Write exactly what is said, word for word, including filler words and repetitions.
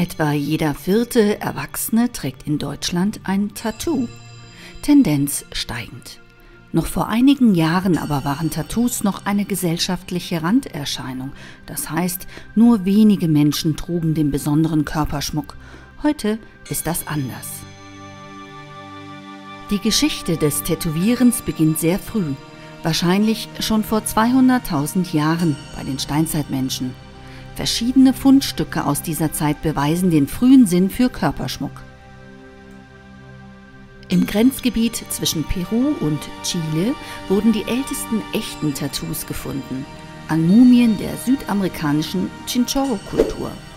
Etwa jeder vierte Erwachsene trägt in Deutschland ein Tattoo. Tendenz steigend. Noch vor einigen Jahren aber waren Tattoos noch eine gesellschaftliche Randerscheinung. Das heißt, nur wenige Menschen trugen den besonderen Körperschmuck. Heute ist das anders. Die Geschichte des Tätowierens beginnt sehr früh, wahrscheinlich schon vor zweihunderttausend Jahren bei den Steinzeitmenschen. Verschiedene Fundstücke aus dieser Zeit beweisen den frühen Sinn für Körperschmuck. Im Grenzgebiet zwischen Peru und Chile wurden die ältesten echten Tattoos gefunden, an Mumien der südamerikanischen Chinchorro-Kultur.